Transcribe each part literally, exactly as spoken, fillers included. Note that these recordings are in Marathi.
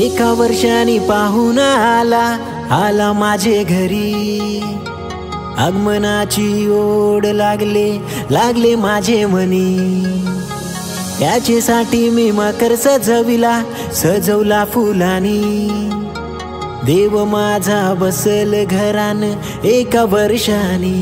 एका वर्षाने पाहून आला आला माझे घरी, आगमनाची ओढ लागले लागले माझे मनी। त्याच्यासाठी मी मकर सजविला सजवला फुलानी, देव माझा बसल घरान एका वर्षानी।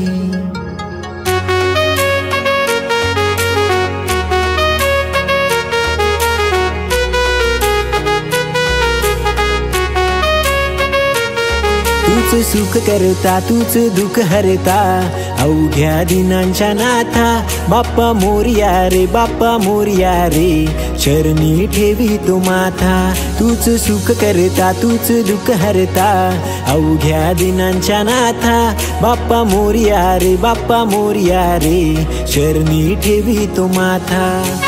तूच सुख करता तूच दुःख हरता, अवघ्या दिनांच्या नाथा बाप्पा मोरया रे बाप्पा मोरया रे, चरणी ठेवी तो माथा। तूच सुख करता तूच दुःख हरता, अवघ्या दिनांच्या नाथा बाप्पा मोरया रे बाप्पा मोरया रे, चरणी ठेवी तो माथा।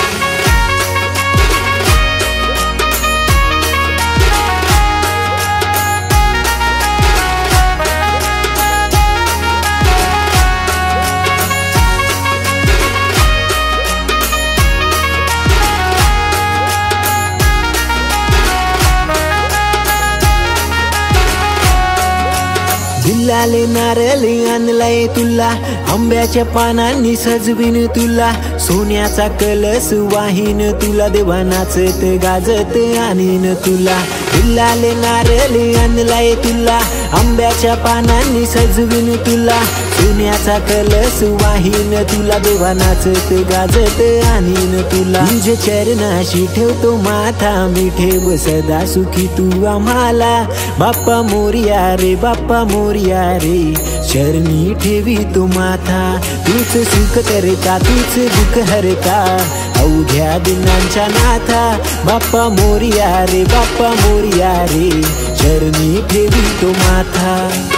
दिलाले नारळ आणलाय तुला, आंब्याच्या पानांनी सजवीन तुला, सोन्याचा कलश वाहीन तुला, देवा नाचत गाजत आणीन तुला। दिलाले नारळ आणलाय तुला, आंब्याच्या पानांनी सजवीन तुला, सोन्याचा कलश वाहीन तुला, देवा नाचत गाजत आणीन तुला। तुझ्या चरणाशी ठेवतो माथा, मी ठेव सदा सुखी तू आम्हाला, बाप्पा मोरया रे बाप्पा मोरया रे, चरणी ठेवी तो माथा। तूच सुख करता तूच दुःख हरता, अवघ्या दिनांच्या नाथा बाप्पा मोरया रे बाप्पा मोरया रे, चरणी ठेवी तो माथा।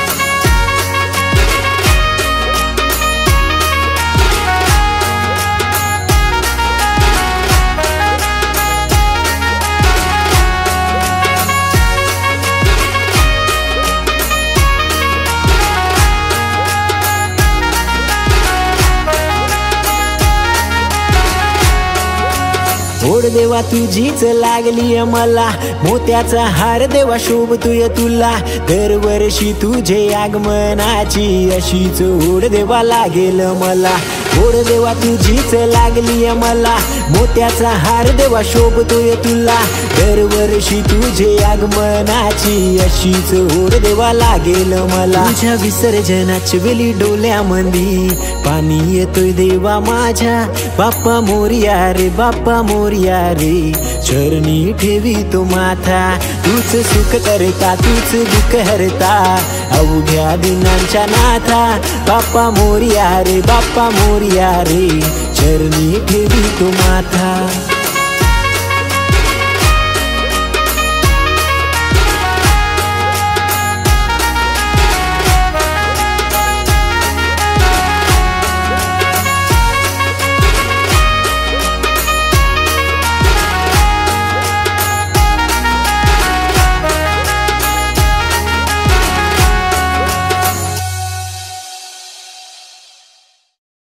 ओढ देवा तुझीच लागली मला, मोत्याचा हार देवा शोभतोय तुला, दरवर्षी तुझे आगमनाची अशीच ओढ देवा लागेल मला। ओढ देवा तुझीच लागली मला, मोत्याचा हार देवा शोभतोय तुला, दरवर्षी तुझे आगमनाची अशीच ओढ देवा लागेल मला। तुझ्या विसर्जनाच्या वेळी डोल्यामंदी पाणी येतोय देवा माझ्या, बाप्पा मोरया रे बाप्पा मोरया रे, चरणी ठेवी तो माथा। तूच सुख करता तूच दुःख हरता, अवघ्या दिनांच्या नाथा बाप्पा मोरया रे बाप्पा मोरया रे, चरणी ठेवी तो माथा।